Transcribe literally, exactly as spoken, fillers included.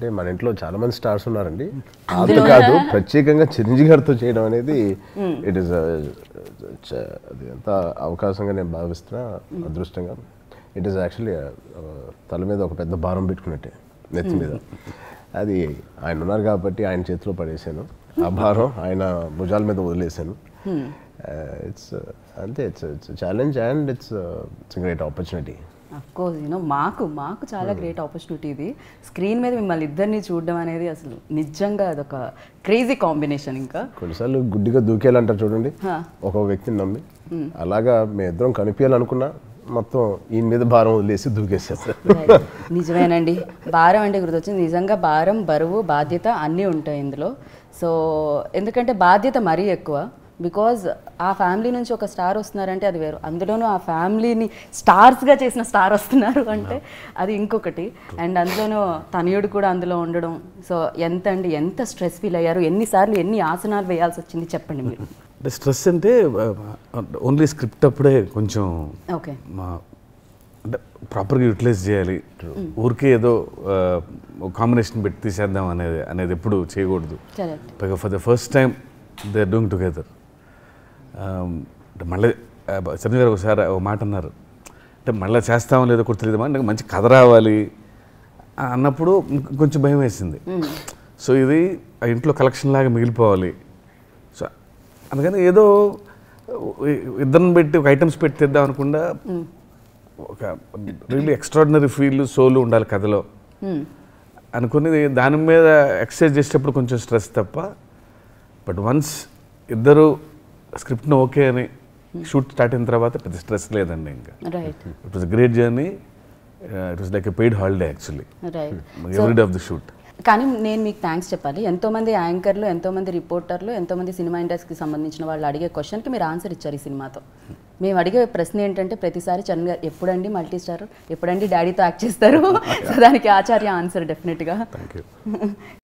అంటే మన ఇంట్లో చాలా మంది స్టార్స్ ఉన్నారండి, అది కాదు ప్రత్యేకంగా చిరంజీవి గారితో చేయడం అనేది ఇట్ ఈస్ అది ఎంత అవకాశంగా నేను భావిస్తున్నా, అదృష్టంగా. ఇట్ ఈస్ యాక్చువల్లీ తల మీద ఒక పెద్ద భారం పెట్టుకున్నట్టే, నెత్తి మీద. అది ఆయన ఉన్నారు కాబట్టి ఆయన చేతిలో పడేసాను, ఆ భారం ఆయన భుజాల మీద వదిలేసాను. ఇట్స్ అంతే, it's it's challenge and it's it's great opportunity. Of course you know మాకు మాకు చాలా గ్రేట్ ఆపర్చునిటీ ఇది. స్క్రీన్ మీద మిమ్మల్ని ఇద్దరిని చూడడం అనేది అసలు నిజంగా అదొక క్రేజీ కాంబినేషన్. ఇంకా కొన్నిసార్లు గుడ్డిగా దూకేయాలంటారు చూడండి, ఒక వ్యక్తిని నమ్మి, అలాగా మేము ఇద్దరం కనిపించాలనుకున్నా మొత్తం ఈయన మీద భారం వదిలేసి దూకేస్తారు. నిజమేనండి, భారం అంటే గుర్తొచ్చింది. నిజంగా భారం, బరువు, బాధ్యత అన్నీ ఉంటాయి ఇందులో. సో ఎందుకంటే బాధ్యత మరీ ఎక్కువ, బికాజ్ ఆ ఫ్యామిలీ నుంచి ఒక స్టార్ వస్తున్నారంటే అది వేరు, అందులోనూ ఆ ఫ్యామిలీని స్టార్స్గా చేసిన స్టార్ వస్తున్నారు అంటే అది ఇంకొకటి. అండ్ అందులోనూ తనయుడు కూడా అందులో ఉండడం. సో ఎంత అండి, ఎంత స్ట్రెస్ ఫీల్ అయ్యారు, ఎన్నిసార్లు ఎన్ని ఆసనాలు వేయాల్సి వచ్చింది చెప్పండి మీరు. అంటే స్ట్రెస్ అంటే ఓన్లీ స్క్రిప్ట్ అప్పుడే కొంచెం ఓకే మా అంటే ప్రాపర్గా యూటిలైజ్ చేయాలి, ఊరికే ఏదో కాంబినేషన్ పెట్టి తీసేద్దాం అనేది అనేది ఎప్పుడు చేయకూడదు. పైగా for the first time they are doing together. అంటే మళ్ళీ చిరంజీవి గారు ఒకసారి ఒక మాట అన్నారు, అంటే మళ్ళీ చేస్తామో లేదో కూడా తెలియదు, అంటే మంచి కథ రావాలి అన్నప్పుడు కొంచెం భయం వేసింది. సో ఇది ఆ ఇంట్లో కలెక్షన్ లాగా మిగిలిపోవాలి. సో అందుకని ఏదో ఇద్దరిని పెట్టి ఒక ఐటమ్స్ పెట్టి తెద్దాం అనుకుండా ఒక రియల్లీ ఎక్స్ట్రాడినరీ ఫీల్ సోలు ఉండాలి కథలో అనుకుని దాని మీద ఎక్సర్సైజ్ చేసేటప్పుడు కొంచెం స్ట్రెస్ తప్ప, బట్ వన్స్ ఇద్దరు స్క్రిప్ట్ను ఓకే అని షూట్ స్టార్ట్ అయిన తర్వాత పెద్ద స్ట్రెస్ లేదండి. ఇంకా it was great journey, it was like a paid holiday actually every day of the shoot. కానీ నేను మీకు థ్యాంక్స్ చెప్పాలి, ఎంతోమంది యాంకర్లు, ఎంతోమంది రిపోర్టర్లు, ఎంతోమంది సినిమా ఇండస్ట్రీకి సంబంధించిన వాళ్ళు అడిగే క్వశ్చన్కి మీరు ఆన్సర్ ఇచ్చారు ఈ సినిమాతో. మేము అడిగే ప్రశ్న ఏంటంటే ప్రతిసారి చరణ్ గారు ఎప్పుడండి మల్టీ స్టార్, ఎప్పుడండి డాడీతో యాక్ట్ చేస్తారు? సో దానికి ఆచార్య ఆన్సర్ డెఫినెట్గా.